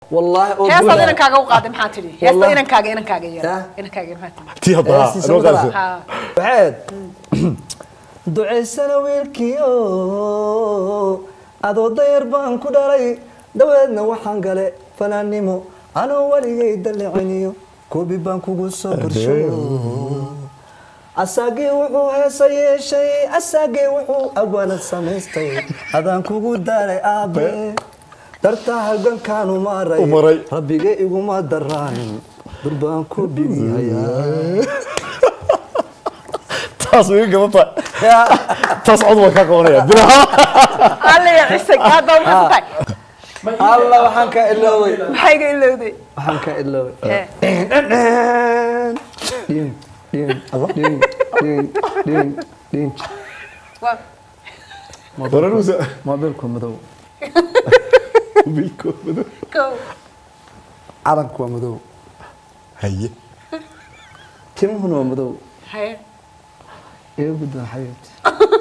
والله هذا إنا كاجا وقادم حاتري هذا إنا كاجا يا إنا كاجا حاتري تيهضها أنا قاسي بعد دعي سنويلكيو أدو دير بان كداري دويدنا وحان قالي فنانيمو أنا ولي يدلعنيو كوبي بان كوغوسو برشو أساقي وحو هساي شيء أساقي وحو أول السميستي أدان كوغو داري آبي درتا هلقن كانوا ماري ربي إيقو ما دراني دربان كوبي هيا تصوير قبطة تصعد وكاكونية الله يعسك هذا وحسك الله وحنك إلوي حاجة إلوي وحنك إلوي دين ما بالكم مدو بالكم مدو عرنك ومدو هيا تم هنا مدو هيا ايه بدنا حياتي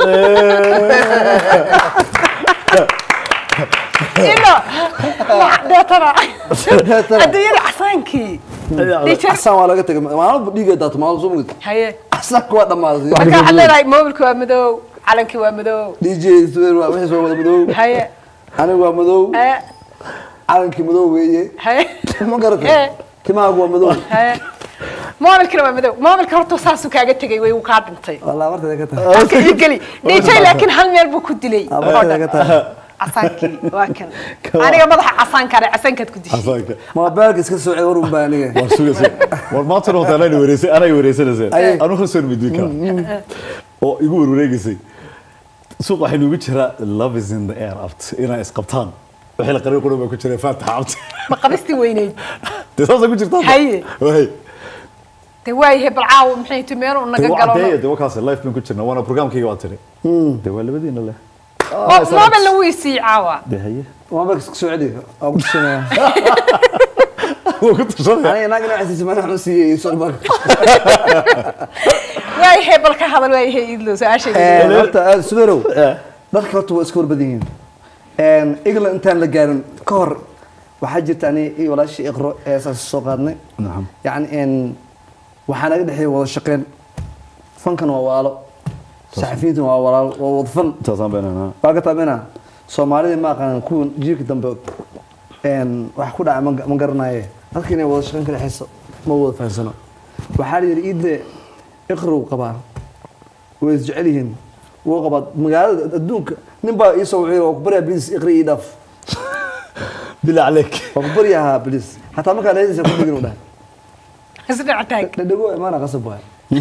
إلا ده ترى أدير عسانكي عسان ولا قلت ما أنا بدي قدرت ما أظن هيا عسان كوا ما أظن لكن على راي موبلك ومدو علنك ومدو دي جي سوير وحش ومدو هيا أنا ومدو علنك مدو ويجي هيا ما قرأت كما هو مدو هيا موبلك ومدو موبلك هرتو ساسو كاجا تجي ويوقعدنتي والله مرت ذكرتها قلي دي جي لكن هل ميل بو كدلي مرت ذكرتها عسانكي واكن أنا مضح عسانك على عسانك تكدي عسانك ما بالك اسكت سوي ورم بانيه ورسول والما تروح تلاقي وريسي أنا يوريسي نزين أنا خسر بديك أو يقول وريجسي سوق حلو بيشرا love is in the air أفت إنا إسقطان وحيل قريب كلهم بيكون فاتح أفت ما قبستي ويني تصدق بيشرا هاي وهي تواي هي بالعاو محي تمير ونقلقلون توا كاس اللايف بيكون كنا وانا برنامج كي قاتلي توا اللي بدينا له ما بلويسي عاوا ده هي ما بالك اسكت سعودي أو كنت سنة وكنت شاطر أنا ناقل عزيز ما نحن سي صلبك واي هي بالك هذا واي هي يدلو ساشي أنت سبيرو ذكرت واسكور بدين إن إقل إنتان لجارن كور وحاجة يعني إيه ولا شيء إقرأ أساس السوقاتنا نعم يعني إن وحنا قد حي ولا شقين فنكن ووالو صحفيين ووالو ووظفن تصام بيننا باقي طبعنا سومالي ما كان نكون جيك دم إن وحكون عم مقرنايه لكن ولا شقين كده حس موضوع فهسنا وحالي الإيد إقرأ قبا ويزجعلهن وقبض مقالة الدونك نبى يسوي وكبرها بليس إقرأ يدف بالله عليك وكبرها بليس حتى ما كان لازم يكون بيننا حسنا عتاك ندقوا ما أنا غصب واحد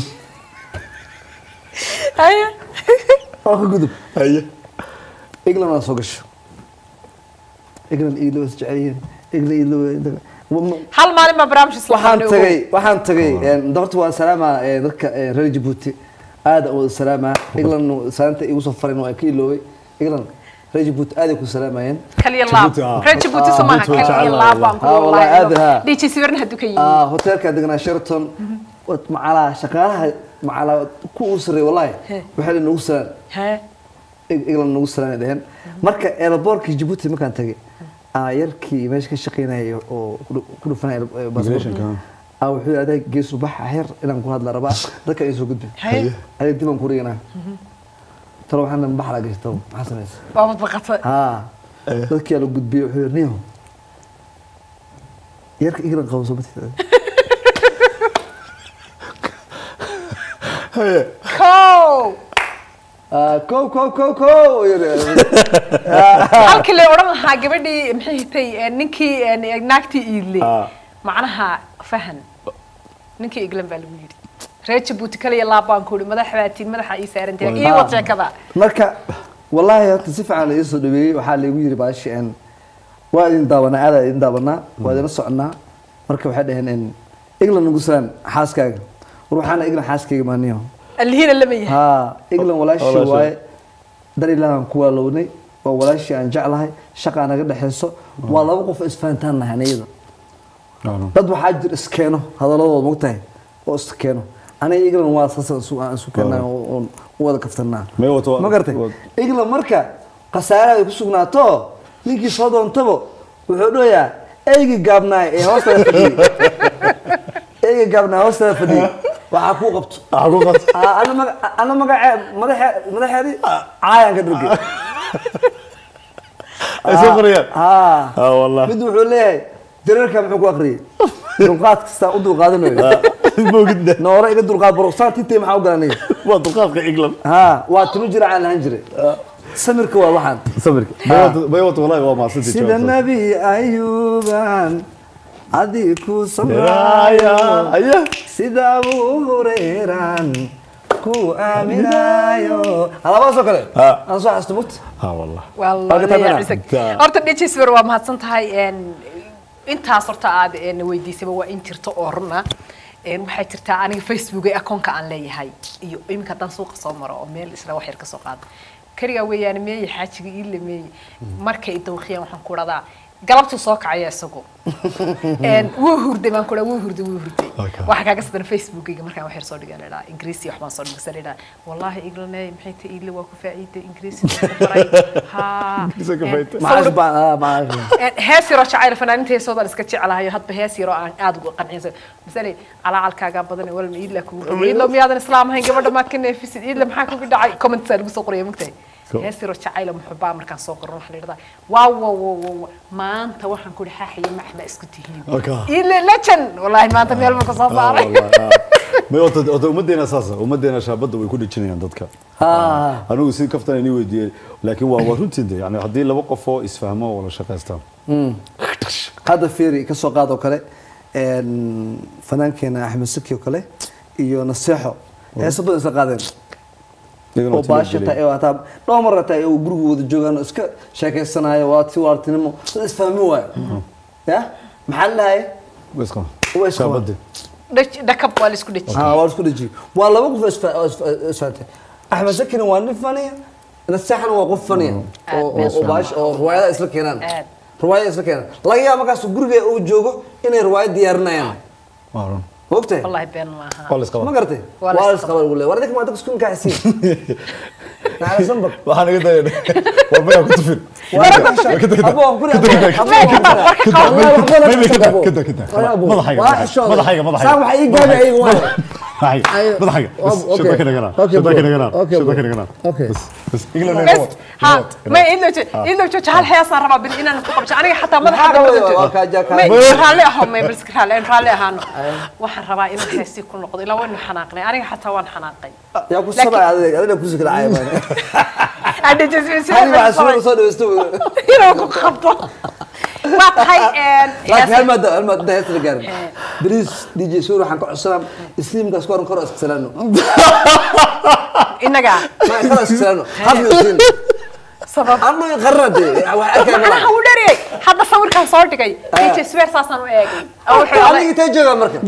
هيا أخو قدب هيا إقلا ما سوقش إقلا الإيد ويزجعلهن إقلا إيد هل مالي ما برامج waxaan tagay doorta waa salaama dadka reer Djibouti aad u salaama iglan saanta igu soo farin waa ka iloobay iglan reer Djibouti aad ku salaamayeen kaliya laab reer Djibouti Soomaha kaliya laab baan ku wallahi dhigi sawirna hadu ka yimid hotelka degnaa Sheraton macala shaqaalaha macala ku usray wallahi waxa nagu salaan iglan nagu salaanayeen marka airportka Djibouti markaan tagay yarkii meesha ka shaqeynayay oo ku dhufanay basbashka wuxuu aday gees subax xeer inaan ku hadla rabaa dadka ay soo gudbin ay dib aan ku riganaa talo waxaan baxla gashto maxaa sameeyay baba baqatay dadkii la gudbiyay wuxuu yirniyo yarka igran qawso batay كو halkii la oran lahaa gabadhii maxay hitay ninkii naagtii iidley macnaha fahan ninkii iglan baa lagu yiri reer Djibouti kaliya laabaan ku yiri madaxwaatiin madaxa ay saarantay iyo wajahada marka wallahi hada si fiican ay soo dhaweeyay waxa lagu yiri baashi aan waa in daawana aad in daabana waa in soconaa marka waxa dhahan in iglan nagu saan xaaskaaga ruuxana iglan xaaskaaga maaniyo اللي هنا اللي مية إقلن ولا شيء واي دري لهم كوالوني ولا شيء عن جعلها شقة أنا قد حسه والله وقف إسفانتنا هنيدا بدو حاجة إسكانه هذا لو مقطع وإسكانه أنا إقلن واصل سكنا وهذا كفتنا ما قرتي إقلن مركا قصارى يكسبنا تو نيجي صادون تبو وحدو يا eegi gaabnaay ee hoosta fadhiyay eegi gaabnaay hoosta fadhiyay waxa ku qabto ana magaca madaxeedi caayaan ka dhigay ayso qoriyaan wallahi mid wuxuu leeyahay dararka muxuu ku aqriyay dulqaad kasta u dulqaadanayo moogida noora iga dulqaad boroqsaan tintay maxaa u garanay waa dulqaadka England waa timo jira aan lahan jiray samirka waa waxaan samirka baywato wallahi waa maasantay sida nabi ayuban adii ku samraaya sida Abu Hurayran ku aaminayo alaabaaso kale aan soo xasto mugta wallahi horta dhijiswer waa mahadsan tahay intaas horta aad weydiisay waa in jirto oo runa waxay jirtaa aniga Facebook ee akoonka aan leeyahay iyo iminka dan suuqa soo maro oo meel isla wax yar ka soo qaado kariga weeyaan meeyay xaajiga ii leeyay markay dawqiyaan waxaan ku radaa galabtu soo kacay isagu wuu hurday baan ku radaa wuu hurday waxa kaaga sadan Facebook-ga markaan wax yar soo dhigan ilaa Ingiriisi wax baan soo dhigay wallahi iglanay maxay tahay ii waa ku faa'iiday Ingiriisi baray heesiro jacayl fanaaniinta heesoodan iska jecelahay hadba heesiro aan aad ugu qanciso misali calaalkaaga badan wal ma idla ku idla miyaadan islaam ahayn gabadha ma ka neefisid idla maxaa ku dhacay comment lagu soo qoriyay mugtay heesiro jacayl muxubaa markaan soo qorno wax leeyahay waaw maanta waxaan ku dhaxaxay maxna isku tihiin idla lajan wallahi maanta meel ma ka soo saaray ma oo umadeena saasa umadeena shaabada way ku dhijinayaan dadka anigu si kaftan inii weydiiyay laakiin waa runtii yani hadii laba qof oo isfahmo wala shaqeystaan hada fiiri ka soo qaado kale fanaankeenna Axmed Saki oo kale iyo Naseexo heesabada isla qaadeen oo baashata ee wataa dhoomarata ee gurigooda joogaan iska sheekaysanaayo waa ti waartinimo isfahmi waay ya maxaa lahaye shaabada dakab waa isku dhiji waa isku dhiji waa laba qof isfaatay Axmed Saki waa nin faniya Naseexana waa qof faniya oo baash oo riwaayada isla keenaan riwaayada isla keenaan laga yaabo markaas guriga uu joogo inay riwaayad diyaarinayaan وقتها والله بين ما ما قرتي ولا اسقبل ولا وردك ما تكون كاسين على صنبك waxaan iga dayan walba ku tufin ابو كده مدحيga صار waxay gaabay ayagu مدحيga شبكه كده اوكي بس ها ما إلا جو جهال حياة صار ربع بين إننا نقبل أنا حتى مدحيga ما رالي هم ما بس رالي هانو waxaan rabaa in heesi ku noqdo ilaa waan xanaaqnay aniga xataa waan xanaaqay yaa ku sabay adiga ku sikala caaymaan hadda jismiis waa soo dhaweysto inuu ku qabto ma tahay laakiin hal ma hees la gaarin bariis DJ Suur waxaan ka codsanaa isliimkaas ku kor iska salaano inaga ma kala iska salaano hadii siin sabab anno qarrade wax arkay ma laha udhari hadda sawirkan soo dhigay DJ Suur saasan u eegay aniga intee jooga marka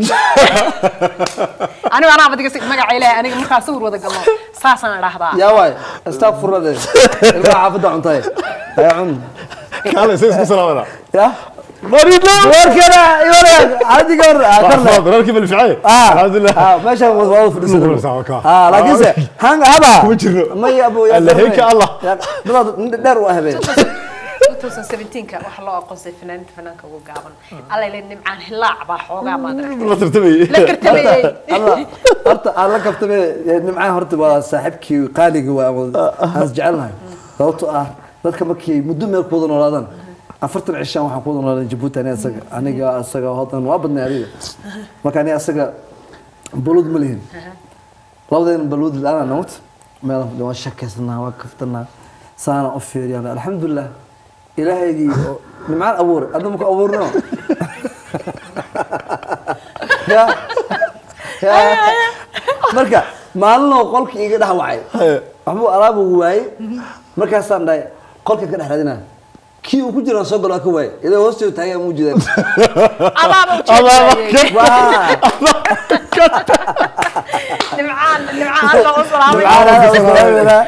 aniga ana abadiga magaca ilaahay aniga markaa sawir wada galno saasan raahdaa yaa waay astaghfirullah ilaa xaafada cuntay ay cun kale isku salaamada ya مريض وركنا يوريك عادي قر اكثر ركب الفعايه الحمد لله ماشي هو في السوق لكن هان هبا ما يا ابو يا الله هيك الله دار وهبه 2017 ka wax loo aqoonsay fanaanka ugu gaaban alla ilaa nimcaan hilaac baa xoogaa ma dareen la kartamay horta aan la kartamay nimcaan horta waa saaxiibkii qaaliga waa aan jecelnahay sababtoo ah dadka markii muddo meel ku wada noolaadaan afartan cishaan waxaan ku wada noolaa Djibouti aniga asaga hodan waa badnay adiga marka aniga asaga bulud ma lihin labadeen bulud lana noot meel waan shakaysnaa waa kaftanaa saana u fiiriyaan alxamdulillah ilaahaygi nimcaan abuur adna ku abuurno ya marka maalin qolka iga dhaawacay waxbu alaab waay markaasaan dhahay qolka ka dhaxradina kii uu ku jiro soo galo ka waay ila hoostiisa taagay mu jidaan alaab nimcaan Allah salaamay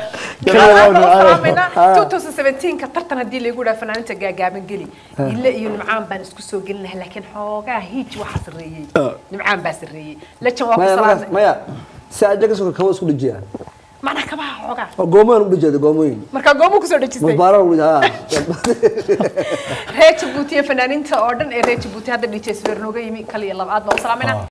2017 ka tartan hadii lagu dhaafan fanaaniinta gaagaaban gali illa iyo nimcaan baan isku soo gelinahay laakiin xoogaa hiij waxa sareeyay nimcaan baa sareeyay la jawaab salaam maya si ajaga soo ka isku dhijiya macna ka baa xogaa قومين بجد قومين marka goobu ku soo dhajistay مباراه وجها reer Djibouti fanaaniinta oo dhan ee reer Djibouti hadda DJ Swear nooga yimi kaliya labaad baa u salaamayna